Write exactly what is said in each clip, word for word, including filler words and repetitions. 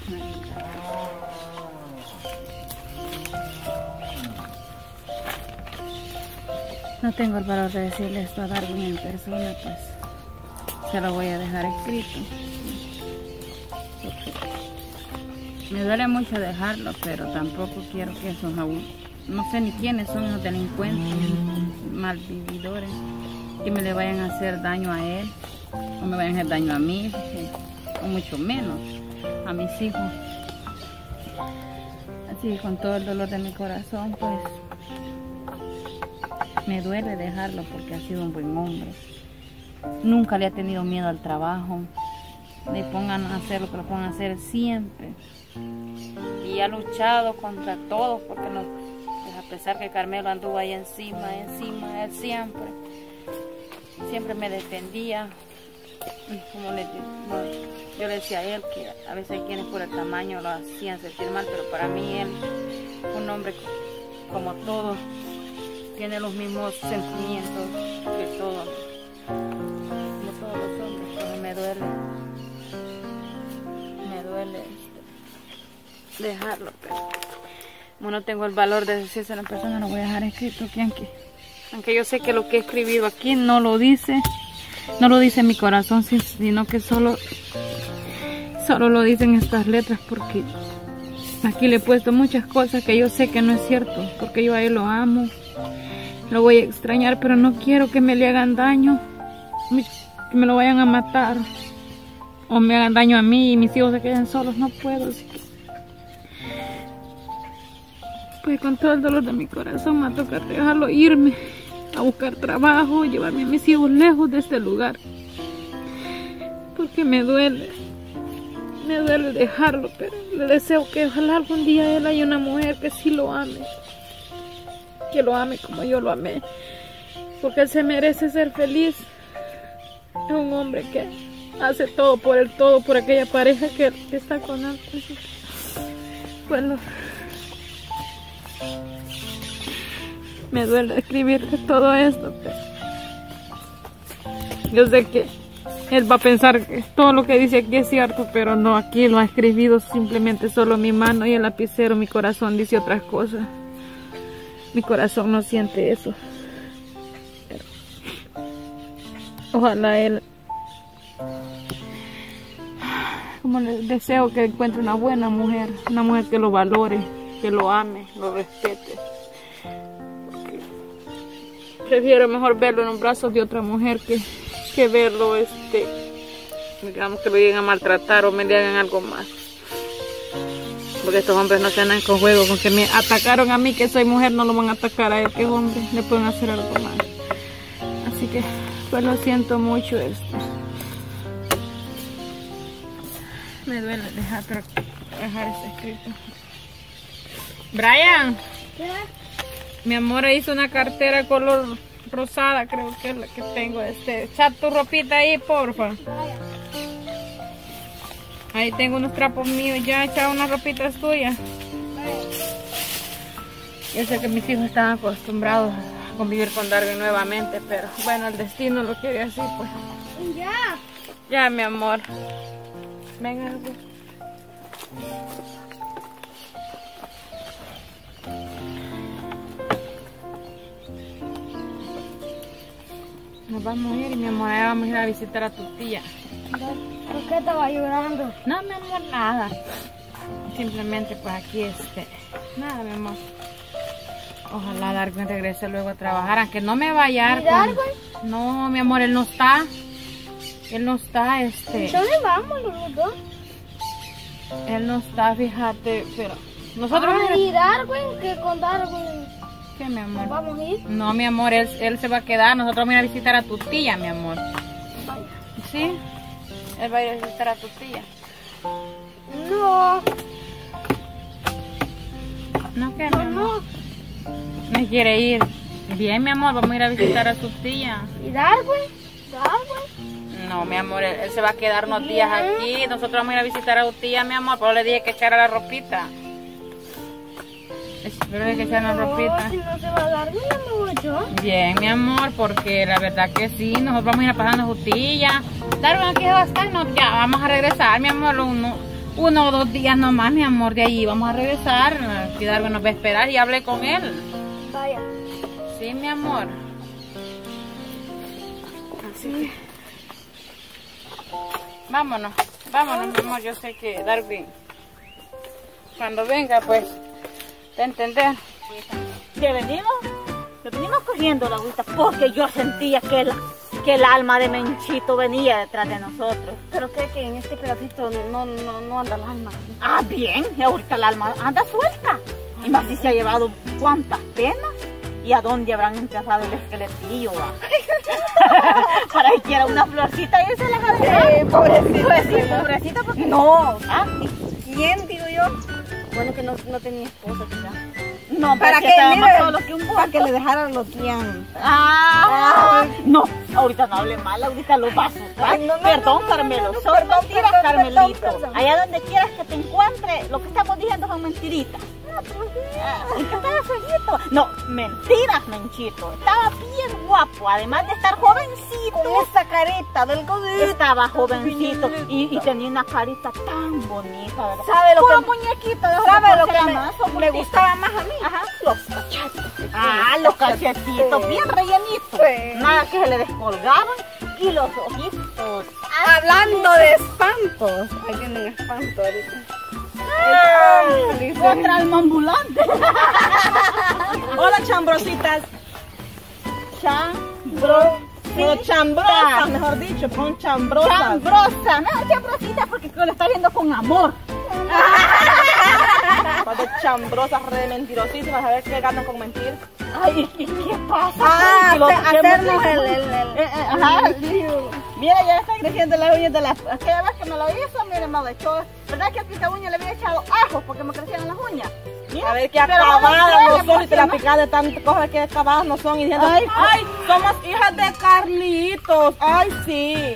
No tengo el valor de decirle esto a Darwin en persona, pues se lo voy a dejar escrito. Me duele mucho dejarlo, pero tampoco quiero que esos, no sé ni quiénes son los delincuentes, malvividores, que me le vayan a hacer daño a él, o me vayan a hacer daño a mí, o mucho menos a mis hijos. Así que con todo el dolor de mi corazón, pues me duele dejarlo porque ha sido un buen hombre. Nunca le ha tenido miedo al trabajo. Le pongan a hacer lo que lo pongan a hacer siempre. Y ha luchado contra todos porque no, pues a pesar que Carmelo anduvo ahí encima, encima, él siempre, siempre me defendía. Y como le, yo le decía a él que a veces hay quienes por el tamaño lo hacían sentir mal, pero para mí él, un hombre como todos, tiene los mismos sentimientos que todos, como todos los hombres. Pero me duele, me duele este, dejarlo, pero como no tengo el valor de decirse a la persona, lo voy a dejar escrito aquí, aunque, aunque yo sé que lo que he escrito aquí no lo dice, no lo dice mi corazón, sino que solo, solo lo dicen estas letras, porque aquí le he puesto muchas cosas que yo sé que no es cierto, porque yo a él lo amo. Lo voy a extrañar, pero no quiero que me le hagan daño, que me lo vayan a matar, o me hagan daño a mí y mis hijos se queden solos. No puedo, así que, pues con todo el dolor de mi corazón me va a tocar dejarlo irme a buscar trabajo, llevarme a mis hijos lejos de este lugar, porque me duele, me duele dejarlo, pero le deseo que ojalá algún día él haya una mujer que sí lo ame, que lo ame como yo lo amé, porque él se merece ser feliz. Es un hombre que hace todo por él, todo por aquella pareja que, que está con él. Bueno, me duele escribir todo esto, pero yo sé que él va a pensar que todo lo que dice aquí es cierto, pero no, aquí lo ha escrito simplemente solo mi mano y el lapicero. Mi corazón dice otras cosas. Mi corazón no siente eso. Pero ojalá él, como le deseo que encuentre una buena mujer, una mujer que lo valore, que lo ame, lo respete. Porque prefiero mejor verlo en los brazos de otra mujer que, que verlo, este, digamos que lo lleguen a maltratar o me le hagan algo más. Porque estos hombres no se andan con juegos, con que me atacaron a mí, que soy mujer, no lo van a atacar a él, que es hombre, le pueden hacer algo más. Así que, pues lo siento mucho esto. Me duele dejar, pero dejar este escrito. Brian, ¿qué? Mi amor hizo una cartera color rosada, creo que es la que tengo. Este, echa tu ropita ahí, porfa. Ahí tengo unos trapos míos, ya he echado unas ropitas tuyas. Yo sé que mis hijos están acostumbrados a convivir con Darwin nuevamente, pero bueno, el destino lo quiere así, pues. Ya. Ya, mi amor. Venga. Nos vamos a ir y mi amor, ahora vamos a ir a visitar a tu tía. ¿Por qué estaba llorando? No, mi amor, nada. Simplemente pues aquí este... Nada, mi amor. Ojalá Darwin regrese luego a trabajar, aunque no me vaya a ¿Y Darwin? Con... No, mi amor, él no está. Él no está, este... ¿Dónde vamos los dos? Él no está, fíjate, pero... Nosotros... Ah, ¿y Darwin? ¿Qué con Darwin? ¿Qué, mi amor? ¿Vamos a ir? No, mi amor, él, él se va a quedar. Nosotros vamos a ir a visitar a tu tía, mi amor. Vaya. ¿Sí? Él va a ir a visitar a tu tía. No. No, que No, no. no. Me quiere ir. Bien, mi amor, vamos a ir a visitar a su tía. ¿Y Darwin? ¿Darwin? No, mi amor, él, él se va a quedar unos días aquí. Nosotros vamos a ir a visitar a tu tía, mi amor. Pero le dije que echara la ropita. Pero le dije que echara la ropita. No, si no se va a Darwin, no me voy yo. Bien, mi amor, porque la verdad que sí. Nosotros vamos a ir a pasar a su tía. Darwin, aquí va a estar. No, ya, vamos a regresar, mi amor. No, Uno o dos días nomás, mi amor, de ahí vamos a regresar. Que Darwin nos va a esperar y hablé con él. Vaya. Sí, mi amor. Así que... Vámonos, vámonos, mi amor. Yo sé que Darwin, cuando venga, pues, te entender. Que venimos, que venimos cogiendo la agüita porque yo sentía que, la, que el alma de Menchito venía detrás de nosotros. Pero cree que en este pedacito no, no, no anda el alma. Ah, bien, y ahorita el alma anda suelta. Y más si se ha llevado cuántas penas. ¿Y a dónde habrán enterrado el esqueletillo? Para que quiera una florcita y se la ha dejado. Eh, pobrecita. Pues sí, pobrecita, porque... No. ¿Ah? ¿Quién, digo yo? Bueno, que no, no tenía esposa, quizás. No, ¿Para que qué? estaba más Mire, solo que un para que le dejaran los dientes. Ah, no, ahorita no hable mal, ahorita lo va a asustar. Ay, no, no, Perdón, no, no, Carmelo, no, no, son perdón, mentiras, perdón, Carmelito. perdón, perdón. Allá donde quieras que te encuentre, lo que estamos diciendo son mentiritas. Ah, ¿y qué estaba feíto? No, mentiras, Menchito. Estaba bien guapo, además de estar jovencito. Con esa carita del godito. Estaba jovencito y, y tenía una carita tan bonita, ¿verdad? ¿Sabe lo Puro que- muñequito de ¿Sabe lo que porcelana, son me, me bonitos. gustaba más a mí? Ajá. Los cachetes. Ah, los cachetitos, Sí. bien rellenitos. Sí. Nada que se le descolgaban. Y los ojitos. Hablando de espantos. Ahí viene un espanto ahorita. Ay, otra alma ambulante. Hola, chambrositas. Chambro. Pero chambrosas, mejor dicho, pon chambrosas. Chambrosa. No, chambrosita porque lo está viendo con amor. Más de chambrosas, re mentirosísimas, a ver qué ganan con mentir. Ay, ¿y qué pasa? Ah, Que lo- hace- que hacernos hemos- el... el, el... Eh, eh, ajá. Mira, ya está creciendo las uñas de las... Aquella vez que me lo hizo, mire, me lo echó. ¿Verdad que a esta uña le había echado ajo porque me crecieron las uñas? Mira, A ver qué pero no acabadas quiere, no son y porque te la no- picas de tantas cosas que acabadas no son y diciendo, Ay, ay, somos hijas de Carlitos. Ay, sí.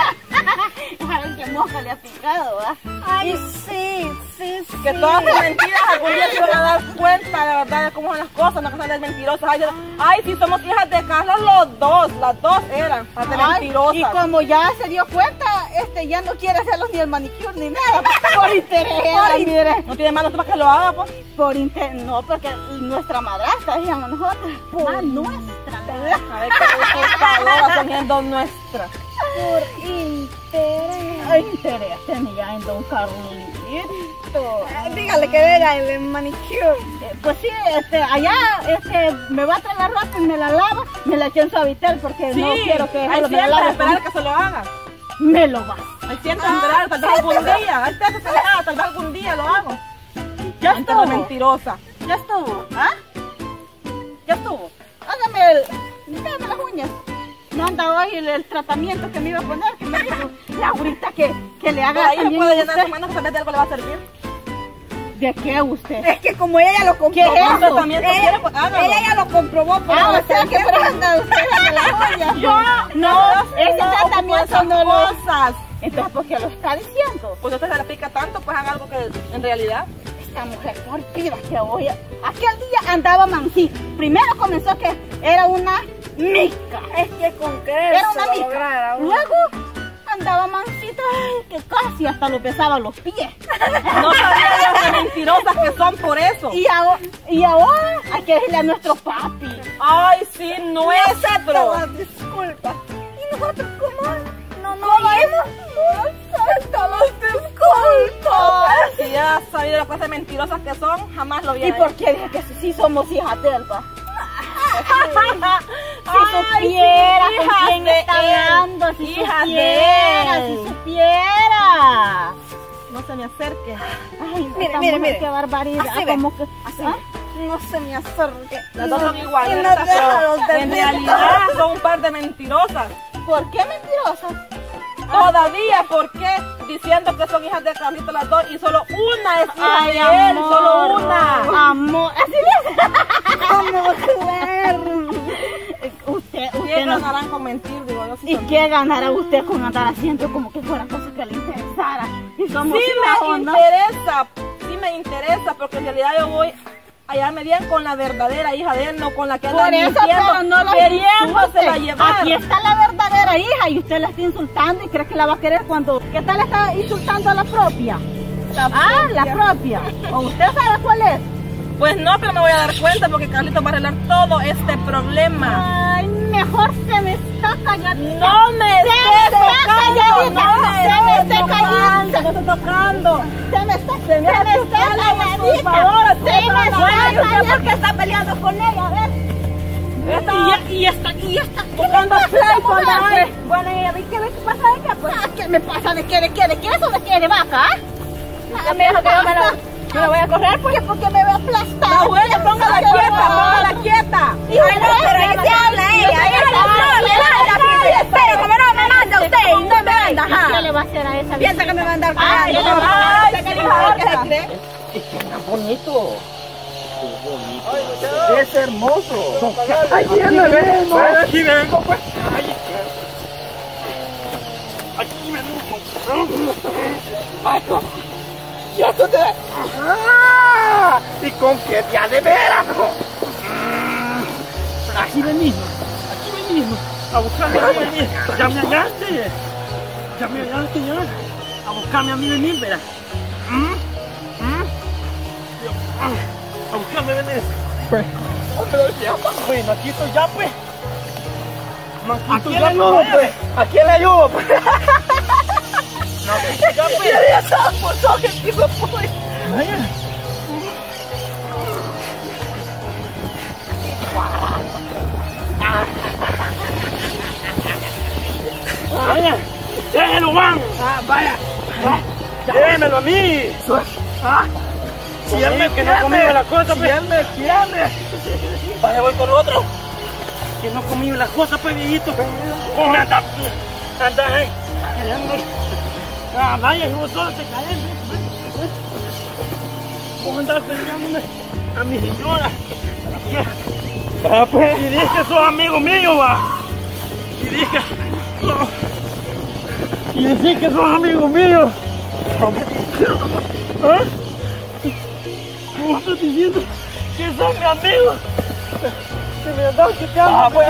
A ver qué mosca le ha picado, ¿verdad? Ay, sí, sí, sí. Que todas sus mentiras algún día se van a dar cuenta de verdad de cómo son las cosas, no que son de mentirosas. Ay, de- ay, sí, somos hijas de Carlos los dos, las dos eran, las de Ay, mentirosas. y como ya se dio cuenta, este ya no quiere hacerlos ni el manicure ni nada. Por interés, Ay, mire. no tiene manos para que lo haga, pues. Por interés, no, porque nuestra madrastra, digamos nosotros. Ah, nuestra. A ver qué usurpadoras son siendo nuestras. Por interés. Ay, interés tenía en don Carlito. Ay, dígale que venga el manicure. Eh, Pues sí, este, allá este, me va a traer la ropa y me la lava, me la eché en suavitel porque no quiero que hay dejarlo, me la siempre lave. esperar que se lo haga. Me lo va. Hay siempre esperar, tal vez algún día. Hay siempre que se lo haga, tal vez algún día lo hago. Ya Gente estuvo. mentirosa. Ya estuvo. ¿Ah? Ya estuvo. Hágame el... Hágame las uñas. No anda hoy el, el tratamiento que me iba a poner, que me dijo Laurita que, que le Por haga ahí se también puede a llenar usted. su mano que tal vez de algo le va a servir. ¿De qué usted? Es que como ella ya lo comprobó. ¿Qué es eso? Tratamiento Ella, quiere, pues hágalo. ella ya lo comprobó. Por Ah, eso o sea que está por anda usted de las uñas. Yo, no, ese no tratamiento ocupo no lo... esas cosas. Entonces, ¿por qué lo está diciendo? Pues usted se la pica tanto, pues haga algo que en realidad. Esta mujer por pida que hoy, aquel día andaba mansita. Primero comenzó que era una mica. Es que con querer Era se una va a mica. lograr a uno. Luego andaba mansita, ay, que casi hasta lo besaba los pies. No sabía yo de mentirosas que son por eso. Y ahora, y ahora hay que decirle a nuestro papi. Ay, sí, nuestro. Disculpa. ¿Y nosotros cómo? No, no ¿Cómo es? aceptamos disculpas. Si ya sabía la clase de mentirosas que son, jamás lo ¿Y hubiera por hecho. qué dije que sí, sí somos hijas de él, pa? Si Ay, supiera sí, con hijas quién de está él. hablando, si Hijas de supiera, él. si supiera. No se me acerque. Ay, Mire, esta mire, mujer, mire. qué barbaridad. Así ve, como que, así ¿ah? No se me acerque. Las dos son Y iguales, no déjalos de en ver. realidad son un par de mentirosas. ¿Por qué mentirosa? Todavía, ¿por qué? Diciendo que son hijas de Carlito las dos y solo una es hija Ay, de él, amor, solo una. Amor, así le ¿Cómo creer? Usted, ¿Qué usted no. ganarán con mentir? Digo, yo sí ¿Y son- qué ganará usted con andar haciendo como que fuera cosa que le interesara? Y somos Sí hijas, me ¿o no? interesa, sí me interesa, porque en realidad yo voy a hallarme bien con la verdadera hija de él, no con la que anda Por eso, mintiendo, pero no la queriéndosela insulte. llevar. Aquí está la verdadera hija y usted la está insultando y cree que la va a querer cuando... ¿Qué tal está insultando a la propia? Ah, la propia. ¿O usted sabe cuál es? Pues no, pero me voy a dar cuenta porque Carlitos va a arreglar todo este problema. Ay, mejor se me está callando. No me estés tocando, no me se me estés está callando. tocando, me estoy tocando. Se me está, Se me está calladita. por favor, Se me está bueno, calladita. ¿Por qué está peleando con ella? A ver. Y, y esta, y esta, tocando pleito, Pues, bueno, ¿y qué le pasa a ella? Pues, ¿qué me pasa? ¿De qué? ¿De qué? ¿De qué eso? ¿De qué? ¿De vaca? Ah, me dijo que yo me lo, me lo voy a correr porque, porque me veo aplastada. No, bueno, póngala quieta, póngala quieta. Ay, no, pero ahí se habla ella. Ella se habla. Espera, como no me manda usted y no me manda. Ajá. ¿Qué le va a hacer a esa? Piensa que me va a andar Ay, cagando. ay, ¿qué dijo? ¿Qué se cree? Es que está bonito. Es hermoso. Ay, viene, ven, no. Aquí vengo, pues. Aquí vengo. Ay, no. Ya tú te... ¡Ah! ¿Y con qué día de veras? Aquí venimos. Aquí venimos. A buscarme a mí venir. Ya me hallaste. Ya me hallaste, ya. A buscarme a mí venir, verás. ¿Mm? ¿Mm? A buscarme venir. Pues, pero ya, pues, aquí estoy ya, pues. ¿A quién le ayudo, pues? ¿A quién le ayudo, pues? No, pues, ya, pues. Ya estaba por todo el tipo, pues. Vaya. Vaya. Déjelo, Juan. Ah, vaya. Déjemelo a mí. Ah. Si él me quiere, no comió la cosa, pues. Si él me quiere. Vaya, voy con otro. Que no comió la cosa, pues, viejito. ¿Cómo anda? Anda, ahí. Ah, vaya, yo solo te caes. ¿Cómo andas peleándome a mi señora? Ah, pues. Y dice que sos amigo mío, va. Y dice que... No. Y dice que sos amigo mío. ¿Ah? ¿Cómo estás diciendo que son mi amigo? Que me han dado que te amo. Ah, pues.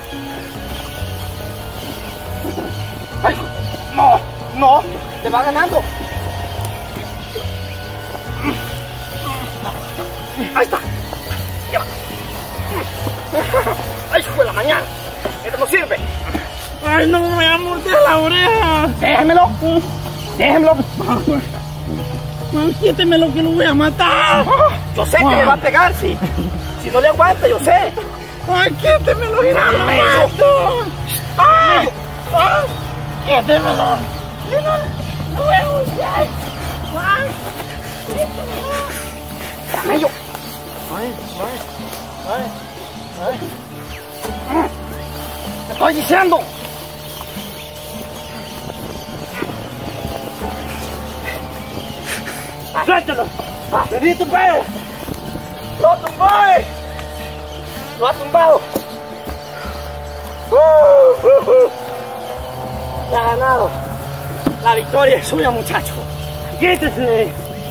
Ay, no, no, te va ganando. Ahí está. Ay, fue la mañana. Esto no sirve. Ay, no me voy a morder la oreja. Déjemelo. Déjemelo. Quítemelo que lo voy a matar. Yo sé que me va a pegar, sí. Si no le aguanta, yo sé. Ay, quítemelo, mira, lo mato. Ay, ay, quítemelo. No me gusta. Ay, quítemelo. Camello. Ay, ay, ay, ay. Te estoy diciendo. ¡Suéltalo! ¡Vení tu pedo! ¡Lo tumbé! ¡Lo ha tumbado! Uh, uh, uh. ¡Ya ha ganado! La victoria es suya, muchacho. ¡Quítese!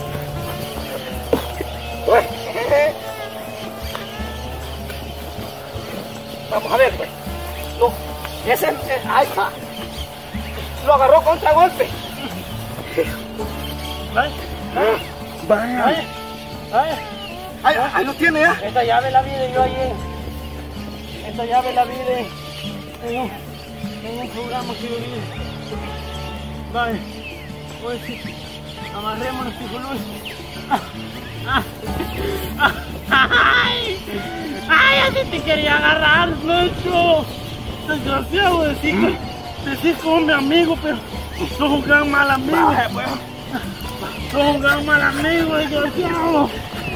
Vamos a ver, pues. No, ese, eh, ahí está. Lo agarró contra golpe. Vaya, vaya, vaya, vaya. Ahí, ahí lo tiene ya. Esta llave la vi de yo ayer. Esta llave la vi de en un, en un programa que yo vi. Vaya, pues sí. Amarrémonos, hijo Luis. Ah, ah, ah, ay, ay, así te quería agarrar, Lucho. Desgraciado, decís que decís como mi amigo, pero sos un gran mal amigo. Vaya, pues. Sos un gran mal amigo, desgraciado.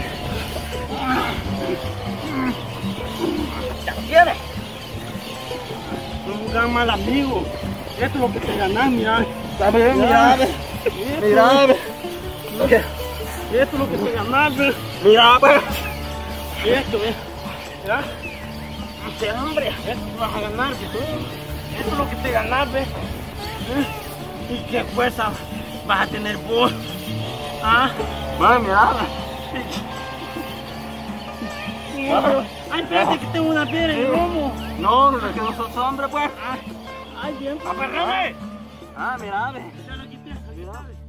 Ya lo tienes. Sos un gran mal amigo. Esto es lo que te ganás, mira. Dame, mira. Mira. Esto es lo que te ganás, ¿ves? Mira, pues. Esto, ¿ves? Mira. Este hombre, esto vas a ganar, ¿sí? Esto es lo que te ganás, ¿ves? ¿Y qué fuerza vas a tener vos? ¿Ah? Bueno, mira. Ay, espérate que tengo una piedra en el lomo. No, no es que no sos hombre, pues. Ay, bien. ¡Apagame! Ah, mira, ve. Ya lo quité. Mira, ve.